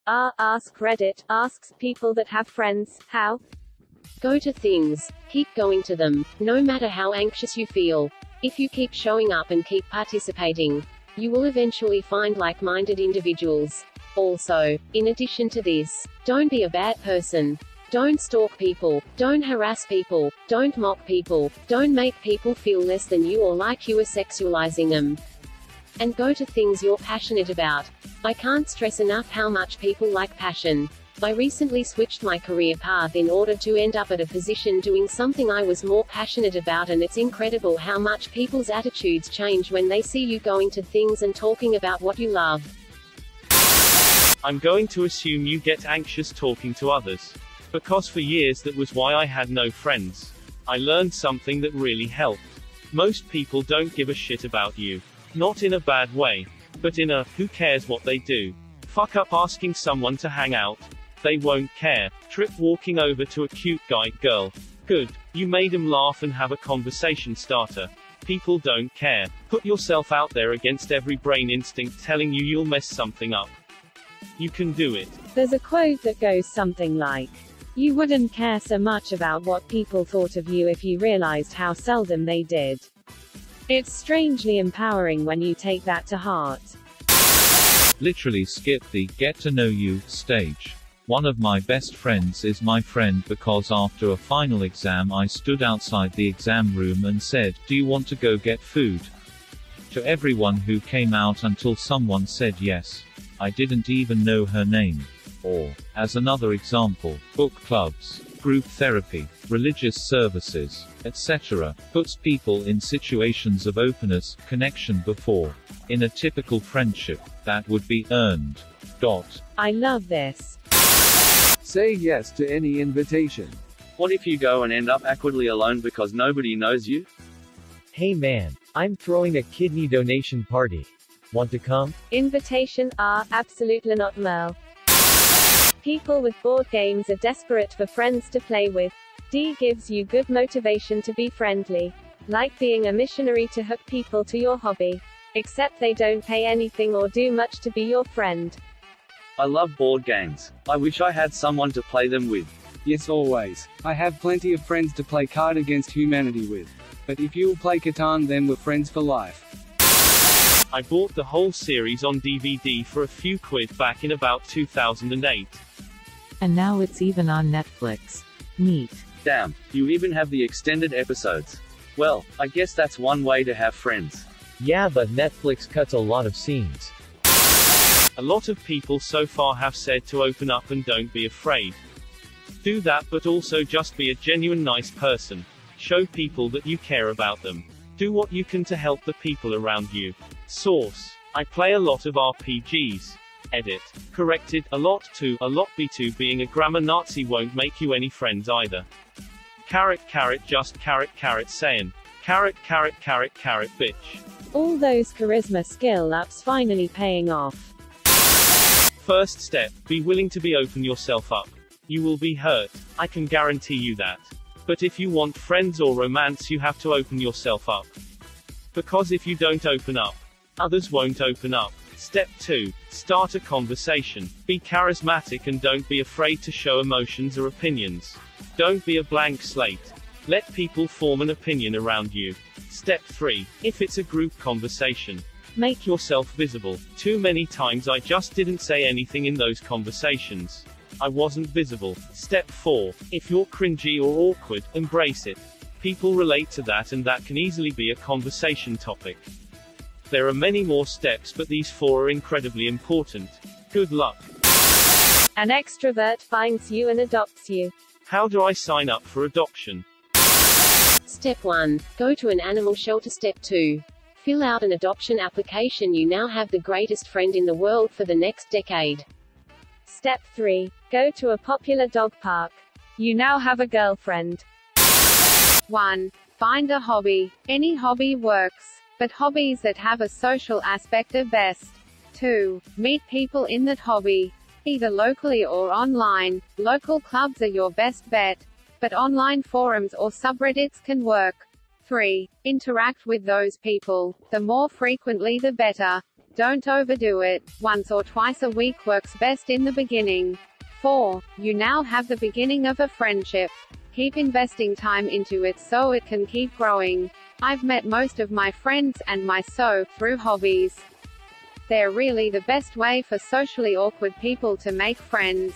Askreddit asks people that have friends, how? Go to things. Keep going to them, no matter how anxious you feel. If you keep showing up and keep participating, you will eventually find like-minded individuals. Also, in addition to this, don't be a bad person. Don't stalk people, don't harass people, don't mock people, don't make people feel less than you or like you are sexualizing them. And go to things you're passionate about. I can't stress enough how much people like passion. I recently switched my career path in order to end up at a position doing something I was more passionate about, and it's incredible how much people's attitudes change when they see you going to things and talking about what you love. I'm going to assume you get anxious talking to others. Because for years that was why I had no friends. I learned something that really helped. Most people don't give a shit about you. Not in a bad way. But in a, who cares what they do. Fuck up asking someone to hang out. They won't care. Trip walking over to a cute guy, girl. Good. You made him laugh and have a conversation starter. People don't care. Put yourself out there against every brain instinct telling you you'll mess something up. You can do it. There's a quote that goes something like, "You wouldn't care so much about what people thought of you if you realized how seldom they did." It's strangely empowering when you take that to heart. Literally skip the get to know you stage. One of my best friends is my friend because after a final exam I stood outside the exam room and said, "Do you want to go get food?" To everyone who came out until someone said yes. I didn't even know her name. Or, as another example, book clubs, group therapy, religious services, etc., puts people in situations of openness, connection before. In a typical friendship, that would be earned. I love this. Say yes to any invitation. What if you go and end up awkwardly alone because nobody knows you? Hey man, I'm throwing a kidney donation party. Want to come? Invitation absolutely not, Merle. People with board games are desperate for friends to play with. D gives you good motivation to be friendly. Like being a missionary to hook people to your hobby. Except they don't pay anything or do much to be your friend. I love board games. I wish I had someone to play them with. Yes, always. I have plenty of friends to play Card Against Humanity with. But if you'll play Catan, then we're friends for life. I bought the whole series on DVD for a few quid back in about 2008. And now it's even on Netflix. Neat. Damn, you even have the extended episodes. Well, I guess that's one way to have friends. Yeah, but Netflix cuts a lot of scenes. A lot of people so far have said to open up and don't be afraid. Do that, but also just be a genuine nice person. Show people that you care about them. Do what you can to help the people around you. Source. I play a lot of RPGs. Edit. Corrected. A lot to. A lot B2 being a grammar Nazi won't make you any friends either. Carrot just carrot saying. Carrot bitch. All those charisma skill ups finally paying off. First step, be willing to be open yourself up. You will be hurt. I can guarantee you that. But if you want friends or romance, you have to open yourself up. Because if you don't open up, others won't open up. Step 2. Start a conversation. Be charismatic and don't be afraid to show emotions or opinions. Don't be a blank slate. Let people form an opinion around you. Step 3. If it's a group conversation, make yourself visible. Too many times I just didn't say anything in those conversations. I wasn't visible. Step 4. If you're cringy or awkward, embrace it. People relate to that, and that can easily be a conversation topic. There are many more steps, but these 4 are incredibly important. Good luck. An extrovert finds you and adopts you. How do I sign up for adoption? Step 1. Go to an animal shelter. Step 2. Fill out an adoption application. You now have the greatest friend in the world for the next decade. Step 3. Go to a popular dog park. You now have a girlfriend. 1. Find a hobby. Any hobby works, but hobbies that have a social aspect are best. 2. Meet people in that hobby. Either locally or online. Local clubs are your best bet, but online forums or subreddits can work. 3. Interact with those people. The more frequently the better. Don't overdo it. Once or twice a week works best in the beginning. 4. You now have the beginning of a friendship. Keep investing time into it so it can keep growing. I've met most of my friends, and through hobbies. They're really the best way for socially awkward people to make friends.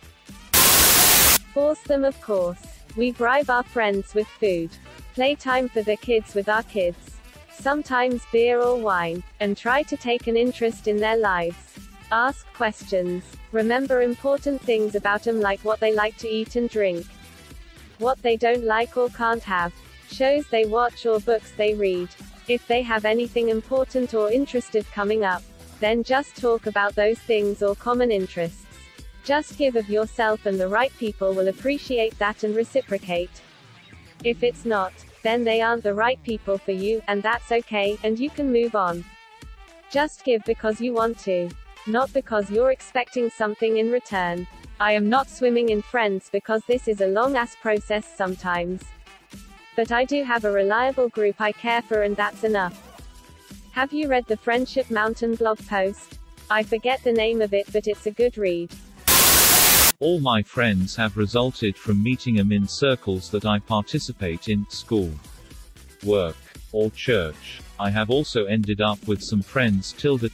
Force them, of course. We bribe our friends with food. Playtime for the kids with our kids. Sometimes beer or wine. And try to take an interest in their lives. Ask questions. Remember important things about them, like what they like to eat and drink. What they don't like or can't have. Shows they watch or books they read. If they have anything important or interested coming up, then just talk about those things or common interests. Just give of yourself, and the right people will appreciate that and reciprocate. If it's not, then they aren't the right people for you, and that's okay, and you can move on. Just give because you want to, not because you're expecting something in return. I am not swimming in friends because this is a long-ass process sometimes. But I do have a reliable group I care for, and that's enough. Have you read the Friendship Mountain blog post? I forget the name of it, but it's a good read. All my friends have resulted from meeting them in circles that I participate in, school, work, or church. I have also ended up with some friends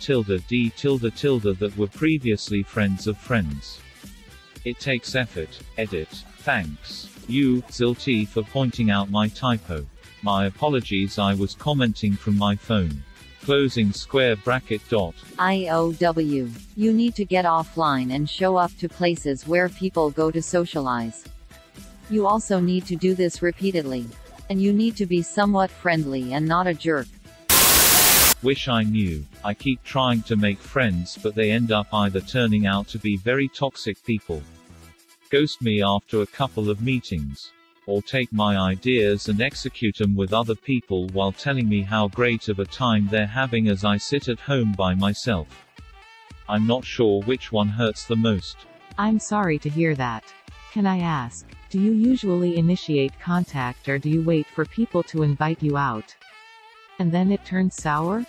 that were previously friends of friends. It takes effort. Edit. Thanks. You, Zilti, for pointing out my typo. My apologies, I was commenting from my phone. Closing square bracket dot. IOW. You need to get offline and show up to places where people go to socialize. You also need to do this repeatedly. And you need to be somewhat friendly and not a jerk. Wish I knew. I keep trying to make friends, but they end up either turning out to be very toxic people, ghost me after a couple of meetings, or take my ideas and execute them with other people while telling me how great of a time they're having as I sit at home by myself. I'm not sure which one hurts the most. I'm sorry to hear that. Can I ask, do you usually initiate contact, or do you wait for people to invite you out? And then it turns sour?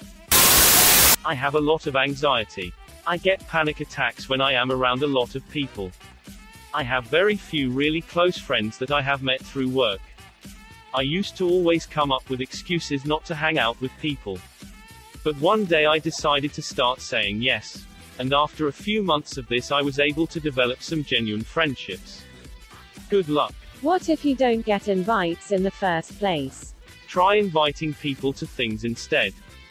I have a lot of anxiety. I get panic attacks when I am around a lot of people. I have very few really close friends that I have met through work. I used to always come up with excuses not to hang out with people. But one day I decided to start saying yes. And after a few months of this, I was able to develop some genuine friendships. Good luck. What if you don't get invites in the first place? Try inviting people to things instead.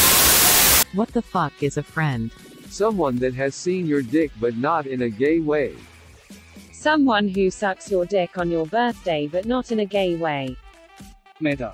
What the fuck is a friend? Someone that has seen your dick but not in a gay way. Someone who sucks your dick on your birthday but not in a gay way. Meta.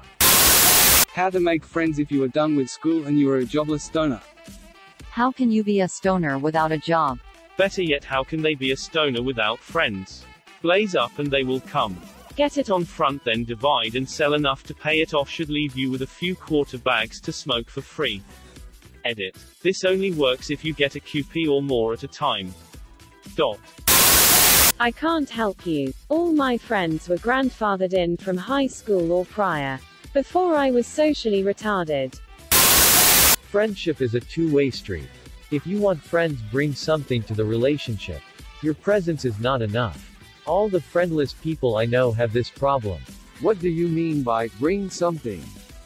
How to make friends if you are done with school and you are a jobless stoner. How can you be a stoner without a job? Better yet, how can they be a stoner without friends? Blaze up and they will come. Get it on front, then divide and sell enough to pay it off. Should leave you with a few quarter bags to smoke for free. Edit. This only works if you get a QP or more at a time. Dot. I can't help you. All my friends were grandfathered in from high school or prior. Before I was socially retarded. Friendship is a two-way street. If you want friends, bring something to the relationship. Your presence is not enough. All the friendless people I know have this problem. What do you mean by bring something?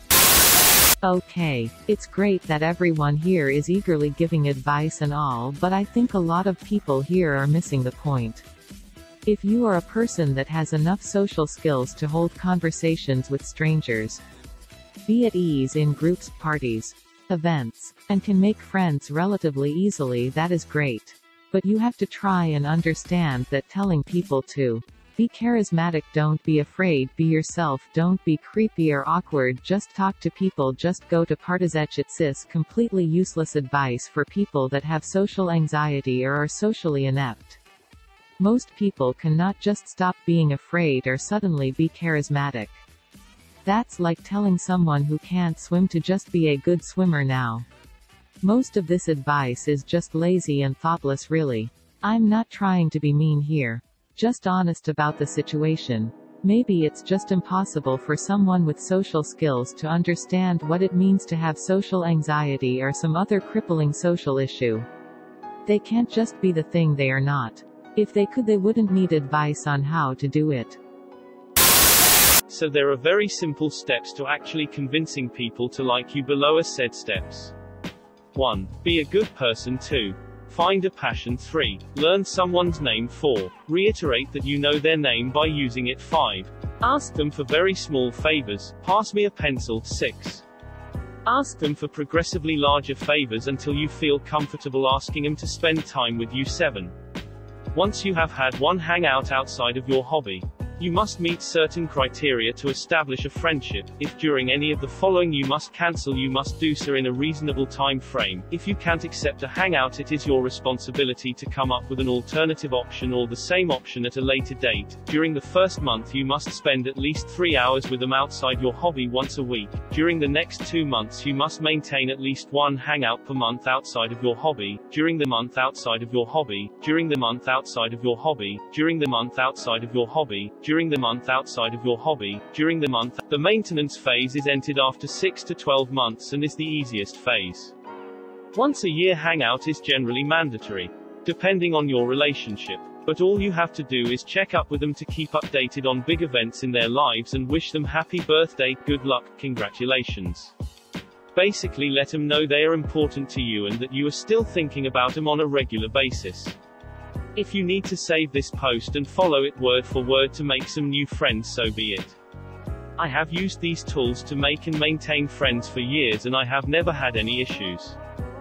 Okay, it's great that everyone here is eagerly giving advice and all, but I think a lot of people here are missing the point. If you are a person that has enough social skills to hold conversations with strangers, be at ease in groups, parties, events, and can make friends relatively easily, that is great. But you have to try and understand that telling people to be charismatic, don't be afraid, be yourself, don't be creepy or awkward, just talk to people, just go to parties, it's completely useless advice for people that have social anxiety or are socially inept. Most people cannot just stop being afraid or suddenly be charismatic. That's like telling someone who can't swim to just be a good swimmer now. Most of this advice is just lazy and thoughtless, really. I'm not trying to be mean here. Just honest about the situation. Maybe it's just impossible for someone with social skills to understand what it means to have social anxiety or some other crippling social issue. They can't just be the thing they are not. If they could, they wouldn't need advice on how to do it. So there are very simple steps to actually convincing people to like you below a said steps. 1. Be a good person. 2. Find a passion. 3. Learn someone's name. 4. Reiterate that you know their name by using it. 5. Ask them for very small favors. Pass me a pencil. 6. Ask them for progressively larger favors until you feel comfortable asking them to spend time with you. 7. Once you have had one hangout outside of your hobby, you must meet certain criteria to establish a friendship. If during any of the following you must cancel, you must do so in a reasonable time frame. If you can't accept a hangout, it is your responsibility to come up with an alternative option or the same option at a later date. During the first month you must spend at least 3 hours with them outside your hobby once a week. During the next 2 months you must maintain at least one hangout per month outside of your hobby. During the month outside of your hobby. During the month outside of your hobby. During the month outside of your hobby. During the month outside of your hobby. During the month. The maintenance phase is entered after 6 to 12 months and is the easiest phase. Once a year hangout is generally mandatory, depending on your relationship. But all you have to do is check up with them to keep updated on big events in their lives and wish them happy birthday, good luck, congratulations. Basically let them know they are important to you and that you are still thinking about them on a regular basis. If you need to save this post and follow it word for word to make some new friends, so be it. I have used these tools to make and maintain friends for years and I have never had any issues.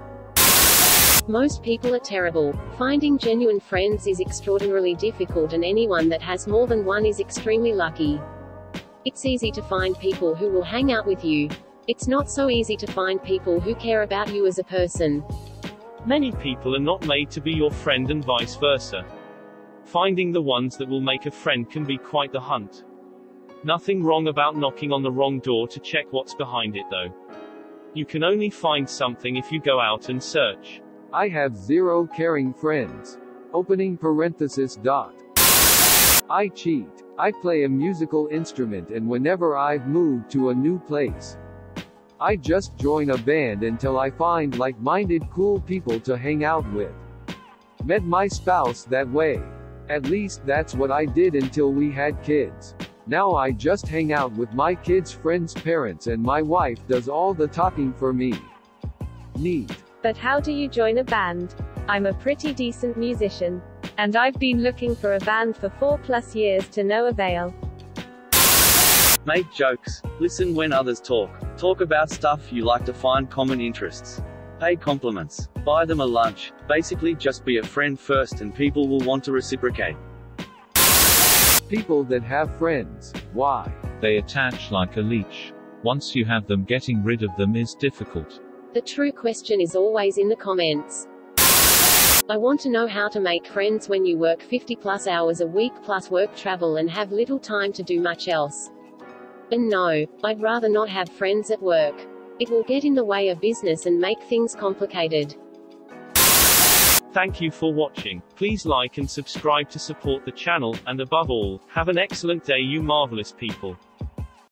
Most people are terrible. Finding genuine friends is extraordinarily difficult, and anyone that has more than one is extremely lucky. It's easy to find people who will hang out with you. It's not so easy to find people who care about you as a person. Many people are not made to be your friend and vice versa. Finding the ones that will make a friend can be quite the hunt. Nothing wrong about knocking on the wrong door to check what's behind it though. You can only find something if you go out and search. I have 0 caring friends. Opening parenthesis dot. I cheat. I play a musical instrument, and whenever I've moved to a new place, I just join a band until I find like-minded cool people to hang out with. Met my spouse that way. At least that's what I did until we had kids. Now I just hang out with my kids' friends' parents and my wife does all the talking for me. Neat. But how do you join a band? I'm a pretty decent musician. And I've been looking for a band for 4+ years to no avail. Make jokes. Listen when others talk. Talk about stuff you like to find common interests. Pay compliments. Buy them a lunch. Basically just be a friend first and people will want to reciprocate. People that have friends. Why? They attach like a leech. Once you have them, getting rid of them is difficult. The true question is always in the comments. I want to know how to make friends when you work 50+ hours a week plus work travel and have little time to do much else. And no, I'd rather not have friends at work. It will get in the way of business and make things complicated. Thank you for watching. Please like and subscribe to support the channel, and above all, have an excellent day, you marvelous people.